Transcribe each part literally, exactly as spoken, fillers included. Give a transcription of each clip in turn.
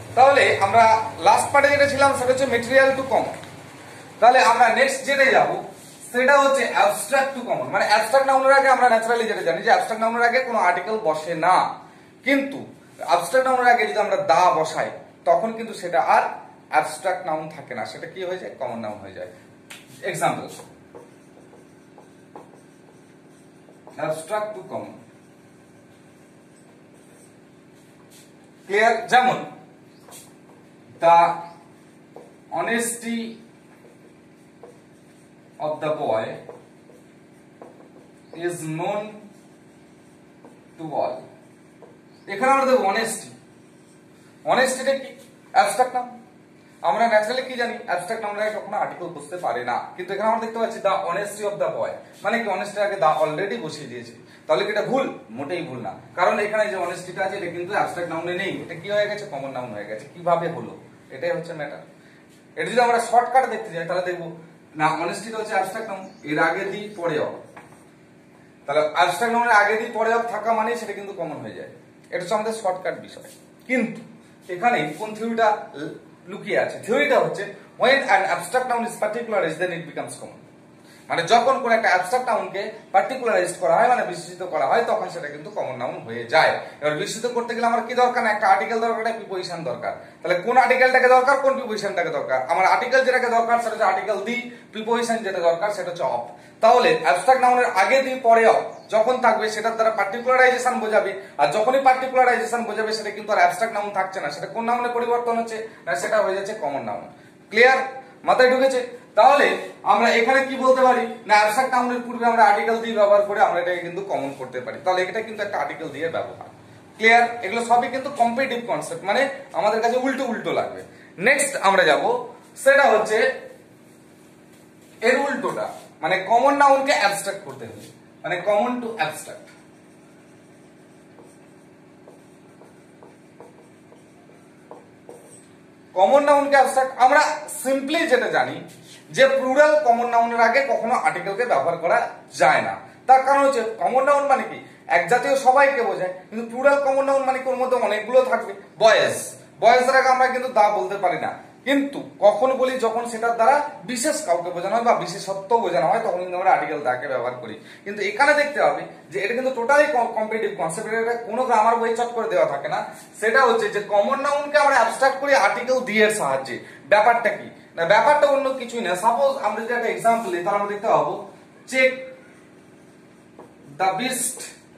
তাহলে আমরা লাস্ট পার্টে যেটা ছিলাম সেটা হচ্ছে মেটেরিয়াল টু কমন। তাহলে আমরা নেক্সট যেটা যাব সেটা হচ্ছে অ্যাবস্ট্রাক্ট টু কমন। মানে অ্যাবস্ট্রাক্ট নাউনের আগে আমরা ন্যাচারালি যেটা জানি যে অ্যাবস্ট্রাক্ট নাউনের আগে কোনো আর্টিকেল বসে না, কিন্তু অ্যাবস্ট্রাক্ট নাউনের আগে যদি আমরা দা বসাই তখন কিন্তু সেটা আর অ্যাবস্ট্রাক্ট নাউন থাকে না, সেটা কি হয়ে যায়, কমন নাউন হয়ে যায়। Example, abstract to common. Clear? যেমন the honesty of the boy is known to all। এখানে আমরা দেখব অনেস্টি। অনেস্টিটা কি? Abstract noun. আমরা ন্যাচারালি কি জানি, অ্যাবস্ট্রাক্ট নাউনের আগে কখনো আর্টিকেল বসতে পারে না, কিন্তু এখানে আমরা দেখতে পাচ্ছি দা অনেস্টি অফ দা বয়, মানে কি অনেস্টির আগে দা অলরেডি বসিয়ে দিয়েছে। তাহলে কি এটা ভুল? মোটেই ভুল না, কারণ এখানে যে অনেস্টিটা আছে এটা কিন্তু অ্যাবস্ট্রাক্ট নাউনে নেই, এটা কি হয়ে গেছে, কমন নাউন হয়ে গেছে। কিভাবে হলো, এটাই হচ্ছে ম্যাটার। এটা যদি আমরা শর্টকাট দেখতে যাই তাহলে দেখবো না, অনেস্টিটা হচ্ছে অ্যাবস্ট্রাক্ট নাউন, এর আগে দি পরে অফ। তাহলে অ্যাবস্ট্রাক্ট নাউনের আগে দি পরে অফ থাকা মানে সেটা কিন্তু কমন হয়ে যায়। এটা হচ্ছে আমাদের শর্টকাট বিষয়। কিন্তু এখানে কোন থিওরিটা লুকিয়ে আছে? থিওরিটা হচ্ছে when an abstract noun is particularized then it becomes common। মানে যখন কোন একটা অ্যাবস্ট্রাক্ট নাউনকে পার্টিকুলারাইজড করা হয়, মানে বিশেষিত করা হয়, তখন সেটা কিন্তু কমন নাউন হয়ে যায়। এবার বিশেষিত করতে গেলে আমার কি দরকার, না একটা আর্টিকেল দরকার, একটা প্রিপোজিশন দরকার। তাহলে কোন আর্টিকেলটাকে দরকার, কোন প্রিপোজিশনটাকে দরকার? আমার আর্টিকেল যেটাকে দরকার সেটা হচ্ছে আর্টিকেল দি, প্রিপোজিশন যেটা দরকার সেটা হচ্ছে অফ। তাহলে অ্যাবস্ট্রাক্ট নাউনের আগে দি পরে অফ যখন থাকবে সেটার দ্বারা পার্টিকুলারাইজেশন বোঝাবে, আর যখনই পার্টিকুলারাইজেশন বোঝাবে সেটা কিন্তু আর অ্যাবস্ট্রাক্ট নাউন থাকছে না, সেটা কোন নাউনে পরিবর্তন হচ্ছে, না সেটা হয়ে যাচ্ছে কমন নাউন। ক্লিয়ার? মাথায় ঢুকেছে? তাহলে আমরা এখানে কি বলতে পারি, না অ্যাবস্ট্রাক্ট নাউনের পূর্বে আমরা আর্টিকেল দিয়ে ব্যবহার করে আমরা এটাকে কিন্তু কমন করতে পারি। তাহলে এটা কিন্তু একটা আর্টিকেল দিয়ে ব্যবহার। ক্লিয়ার? এগুলো সবই কিন্তু কম্পারেটিভ কনসেপ্ট, মানে আমাদের কাছে উল্টো উল্টো লাগবে। নেক্সট আমরা যাব সেটা হচ্ছে এর উল্টোটা, মানে কমন নাউনকে অ্যাবস্ট্রাক্ট করতে হবে, মানে কমন টু অ্যাবস্ট্রাক্ট। কমন নাউনকে অ্যাবস্ট্রাক্ট আমরা সিম্পলি যেটা জানি যে প্লুরাল কমন নাউনের আগে কখনো আর্টিকেলকে ব্যবহার করা যায় না। তার কারণ হচ্ছে কমন নাউন মানে কি এক জাতীয় সবাইকে বোঝায়, কিন্তু প্লুরাল কমন নাউন মানে ওর মধ্যে অনেকগুলো থাকবে। বয়েজ, বয়েজের আগে আমরা কিন্তু দা বলতে পারি না, কিন্তু কখন বলি, যখন সেটার দ্বারা বিশেষ কাউকে বোঝানো হয় বা বিশেষত্ব বোঝানো হয় তখন কিন্তু আমরা আর্টিকেল দাকে ব্যবহার করি। কিন্তু এখানে দেখতে হবে যে এটা কিন্তু টোটালি কম্পারেটিভ কনসেপ্ট, এটা কোনো গ্রামার বই চট করে দেওয়া থাকে না। সেটা হচ্ছে যে কমন নাউনকে আমরা অ্যাবস্ট্রাক্ট করি আর্টিকেল দি এর সাহায্যে। ব্যাপারটা কি না, ব্যাপারটা অন্য কিছুই না। সাপোজ আমরা যদি একটা এক্সাম্পল দিই তাহলে আমরা দেখতে পাবো check the beast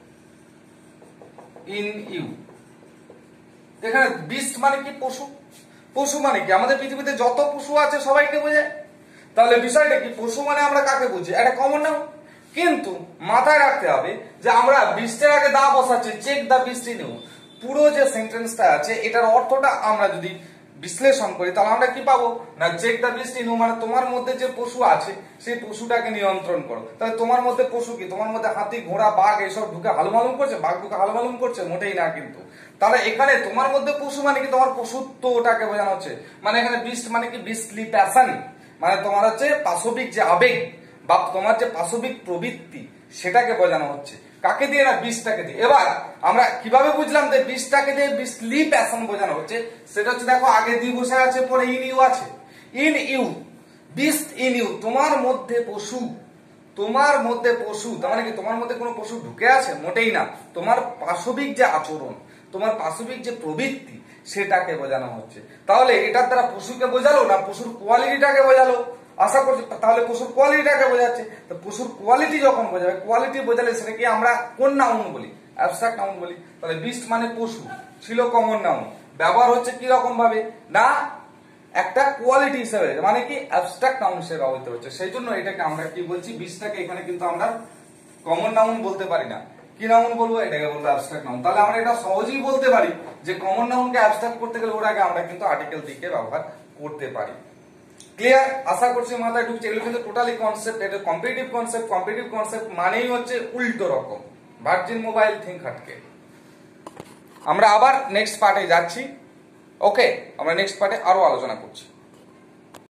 in you. এখানে বিস্ট মানে কি, পশু। পশু মানে কি, আমাদের পৃথিবীতে যত পশু আছে সবাইকে বোঝায়। তাহলে বিষয়টা কি, পশু মানে আমরা কাকে বুঝি, একটা কমন নাউন। কিন্তু মাথায় রাখতে হবে যে আমরা বিস্টের আগে দা বসাচ্ছি, check the beast in you. পুরো যে সেন্টেন্সটা আছে এটার অর্থটা আমরা যদি বিশ্লেষণ করি তাহলে আমরা কি পাবো, না check the beast in you মানে তোমার মধ্যে যে পশু আছে সেই পশুটাকে নিয়ন্ত্রণ করো। তাহলে তোমার মধ্যে পশু কি, তোমার মধ্যে হাতি ঘোড়া বাঘ এসব ঢুকে হালুমালুম করছে, বাঘ ঢুকে হালুমালুম করছে, মোটেই না কিন্তু। তাহলে এখানে তোমার মধ্যে পশু মানে কি, তোমার পশুত্বটাকে বোঝানো হচ্ছে। মানে এখানে বিস্ট মানে কি, বিস্টলি প্যাশন, মানে তোমার হচ্ছে পাশবিক যে আবেগ বা তোমার যে পাশবিক প্রবৃত্তি সেটাকে বোঝানো হচ্ছে। কাকে দিয়ে, না বিস্টটাকে দিয়ে। এবার আমরা কিভাবে বুঝলাম যে বিস্টটাকে দিয়ে বিস্টলি প্যাশন বোঝানো হচ্ছে, সেটা হচ্ছে দেখো আগে দি বসে আছে, পরে ইন ইউ আছে। In you, beast in you, তোমার মধ্যে পশু, তোমার মধ্যে পশু, তার মানে কি তোমার মধ্যে কোনো পশু ঢুকে আছে, মোটেই না। তোমার পাশবিক যে আচরণ, তোমার পাশবিক যে প্রবৃত্তি সেটাকে বোঝানো হচ্ছে। তাহলে এটার দ্বারা পশুকে বোঝালো না পশুর কোয়ালিটিটাকে বোঝালো, আশা করছি। তাহলে পশুর কোয়ালিটিটাকে বোঝাচ্ছে, তো পশুর কোয়ালিটি যখন বোঝাবে, কোয়ালিটি বোঝালে সেটাকে আমরা কোন নাউন বলি, অ্যাবস্ট্রাক্ট নাউন বলি। তাহলে বিস্ট মানে পশু ছিল কমন নাউন, ব্যবহার হচ্ছে কি রকম ভাবে, না একটা কোয়ালিটি হিসেবে, মানে কি অ্যাবস্ট্রাক্ট নাউন হিসেবে ব্যবহৃত হচ্ছে। সেই জন্য এটাকে আমরা কি বলছি, বিস্টটাকে এখানে কিন্তু আমরা কমন নাউন বলতে পারি না, কি নাউন বলবো, এটাকে বলবো অ্যাবস্ট্রাক্ট নাউন। তাহলে আমরা এটা সহজেই বলতে পারি যে কমন নাউনকে অ্যাবস্ট্রাক্ট করতে গেলে ওর আগে আমরা কিন্তু আর্টিকেল দিকে ব্যবহার করতে পারি। ক্লিয়ার? আশা করছি মাথায় ঢুকছে। এগুলো কিন্তু টোটালি কনসেপ্ট, এটা কম্পিটিটিভ কনসেপ্ট। কম্পিটিটিভ কনসেপ্ট মানেই হচ্ছে উল্টো রকম, ভার্জিন মোবাইল থিঙ্ক হাটকে। আমরা আবার নেক্সট পার্টে যাচ্ছি। ওকে, আমরা নেক্সট পার্টে আরো আলোচনা করছি।